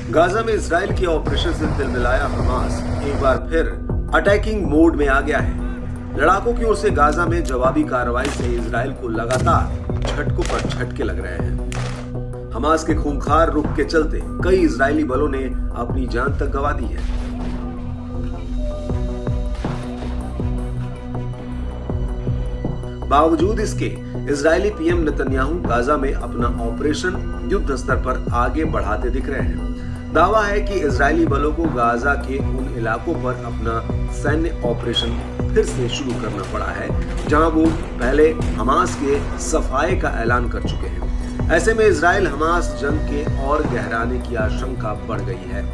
Gaza में Israel के operation से तिलमिलाया हमास एक बार फिर अटैकिंग मोड में आ गया है। लड़ाकों की ओर से गाजा में जवाबी कार्रवाई से इजराइल को लगातार झटकों पर झटके लग रहे हैं। हमास के खूंखार रुख के चलते कई इजरायली बलों ने अपनी जान तक गंवा दी है। बावजूद इसके इजरायली पीएम नेतन्याहू गाजा में अपना ऑपरेशन युद्ध स्तर पर आगे बढ़ाते दिख रहे हैं। दावा है कि इजरायली बलों को गाजा के उन इलाकों पर अपना सैन्य ऑपरेशन फिर से शुरू करना पड़ा है जहां वो पहले हमास के सफाए का ऐलान कर चुके हैं। ऐसे में इजराइल हमास जंग के और गहराने की आशंका बढ़ गई है।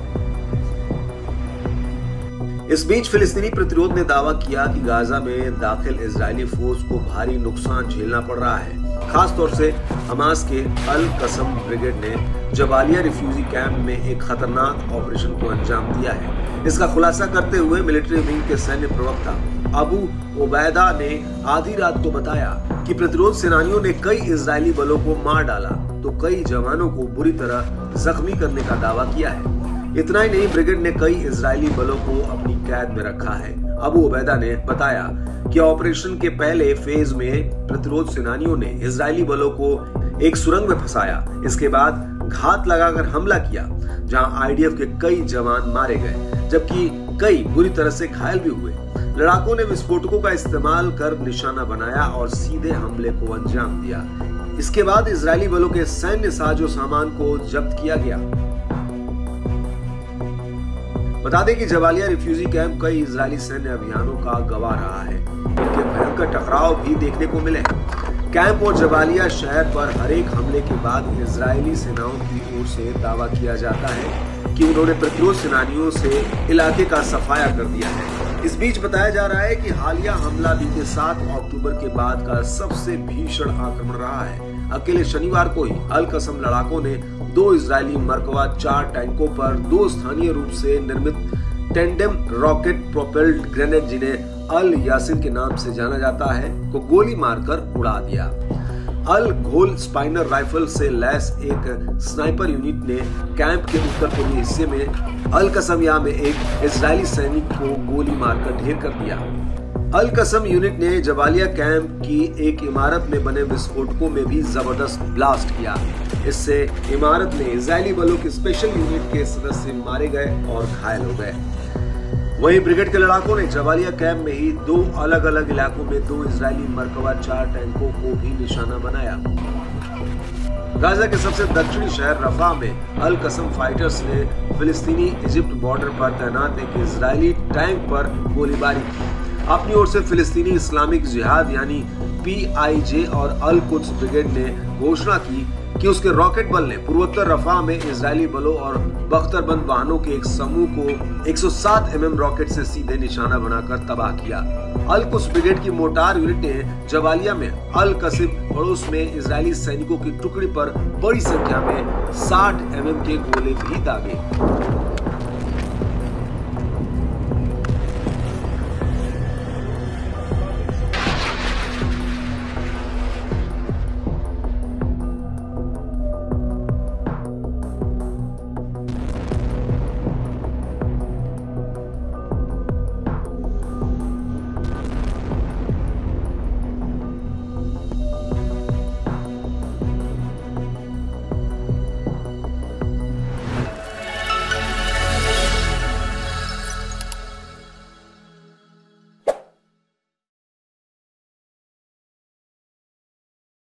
इस बीच फिलिस्तीनी प्रतिरोध ने दावा किया कि गाजा में दाखिल इजरायली फोर्स को भारी नुकसान झेलना पड़ रहा है। खास तौर से हमास के अल कसम ब्रिगेड ने जबालिया रिफ्यूजी कैंप में एक खतरनाक ऑपरेशन को अंजाम दिया है। इसका खुलासा करते हुए मिलिट्री विंग के सैन्य प्रवक्ता अबू ओबैदा ने आधी रात को बताया कि प्रतिरोध सेनानियों ने कई इजरायली बलों को मार डाला तो कई जवानों को बुरी तरह जख्मी करने का दावा किया है। इतना ही नहीं, ब्रिगेड ने कई इजरायली बलों को अपनी कैद में रखा है। अबू ओबैदा ने बताया कि ऑपरेशन के पहले फेज में प्रतिरोध सेनानियों ने इजरायली बलों को एक सुरंग में फंसाया। इसके बाद घात लगाकर हमला किया जहां आईडीएफ के कई जवान मारे गए जबकि कई बुरी तरह से घायल भी हुए। लड़ाकों ने विस्फोटकों का इस्तेमाल कर निशाना बनाया और सीधे हमले को अंजाम दिया। इसके बाद इजरायली बलों के सैन्य साजो सामान को जब्त किया गया। बता दें कि जबालिया रिफ्यूजी कैंप कई इजरायली सैन्य अभियानों का गवाह रहा है। इनके भयंकर टकराव भी देखने को मिले। कैंप और जबालिया शहर पर हर एक हमले के बाद इजरायली सेनाओं की ओर से दावा किया जाता है कि उन्होंने प्रतिरोध सेनानियों से इलाके का सफाया कर दिया है। इस बीच बताया जा रहा है कि हालिया हमला बीते 7 अक्टूबर के बाद का सबसे भीषण आक्रमण रहा है। अकेले शनिवार को ही अल कसम लड़ाकों ने 2 इजरायली मरकवा 4 टैंकों पर 2 स्थानीय रूप से निर्मित टेंडेम रॉकेट प्रोपेल्ड ग्रेनेड, जिन्हें अल यासिन के नाम से जाना जाता है, को गोली मारकर उड़ा दिया। अल घोल स्पाइनर राइफल से लैस एक स्नाइपर यूनिट ने कैंप के उत्तर पूर्वी हिस्से में अल कसमिया में एक इजरायली सैनिक को गोली मारकर ढेर कर दिया। अल कसम यूनिट ने जबालिया कैंप की एक इमारत में बने विस्फोटकों में भी जबरदस्त ब्लास्ट किया। इससे इमारत में इजरायली बलों की स्पेशल यूनिट के सदस्य मारे गए और घायल हो गए। वहीं ब्रिगेड के लड़ाकों ने जबालिया कैंप में ही 2 अलग अलग इलाकों में 2 इजरायली मरकवा 4 टैंकों को भी निशाना बनाया। गाजा के सबसे दक्षिणी शहर रफा में अल कसम फाइटर्स ने फिलिस्तीनी इजिप्ट बॉर्डर पर तैनात एक इजरायली टैंक पर गोलीबारी की। अपनी ओर से फिलिस्तीनी इस्लामिक जिहाद यानी PIJ और अल कुद्स ब्रिगेड ने घोषणा की कि उसके रॉकेट बल ने पूर्वोत्तर रफा में इजरायली बलों और बख्तरबंद वाहनों के एक समूह को 107 mm रॉकेट से सीधे निशाना बनाकर तबाह किया। अल कुद्स ब्रिगेड की मोटार यूनिट ने जबालिया में अल कसिब पड़ोस में इजरायली सैनिकों की टुकड़ी पर बड़ी संख्या में 60 mm के गोले भी दागे।